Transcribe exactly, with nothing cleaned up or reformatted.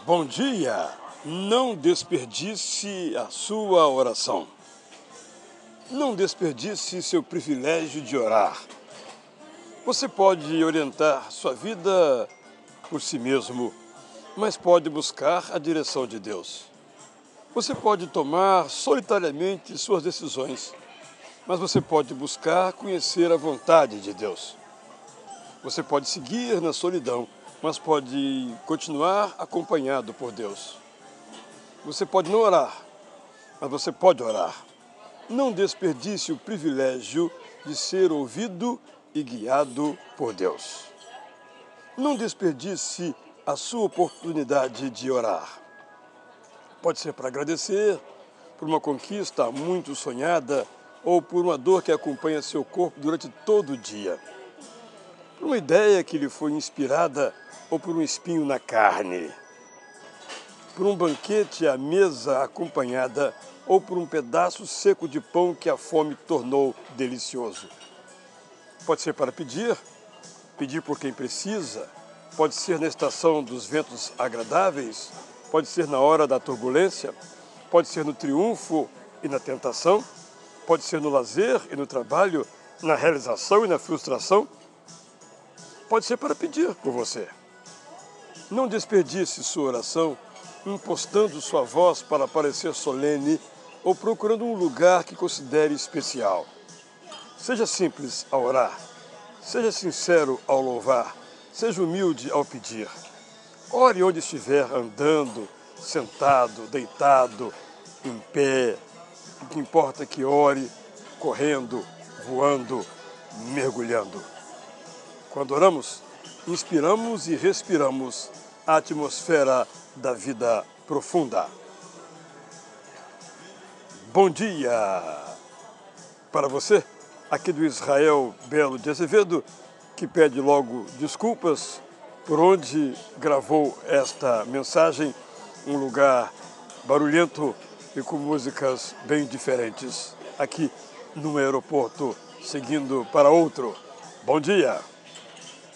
Bom dia! Não desperdice a sua oração. Não desperdice seu privilégio de orar. Você pode orientar sua vida por si mesmo, mas pode buscar a direção de Deus. Você pode tomar solitariamente suas decisões, mas você pode buscar conhecer a vontade de Deus. Você pode seguir na solidão, mas pode continuar acompanhado por Deus. Você pode não orar, mas você pode orar. Não desperdice o privilégio de ser ouvido e guiado por Deus. Não desperdice a sua oportunidade de orar. Pode ser para agradecer por uma conquista muito sonhada ou por uma dor que acompanha seu corpo durante todo o dia. Por uma ideia que lhe foi inspirada ou por um espinho na carne. Por um banquete à mesa acompanhada ou por um pedaço seco de pão que a fome tornou delicioso. Pode ser para pedir, pedir por quem precisa, pode ser na estação dos ventos agradáveis, pode ser na hora da turbulência, pode ser no triunfo e na tentação, pode ser no lazer e no trabalho, na realização e na frustração, pode ser para pedir por você. Não desperdice sua oração impostando sua voz para parecer solene ou procurando um lugar que considere especial. Seja simples ao orar, seja sincero ao louvar, seja humilde ao pedir. Ore onde estiver andando, sentado, deitado, em pé. O que importa é que ore, correndo, voando, mergulhando. Quando oramos, inspiramos e respiramos a atmosfera da vida profunda. Bom dia para você, aqui do Israel Belo de Azevedo, que pede logo desculpas por onde gravou esta mensagem, um lugar barulhento e com músicas bem diferentes, aqui no aeroporto, seguindo para outro. Bom dia!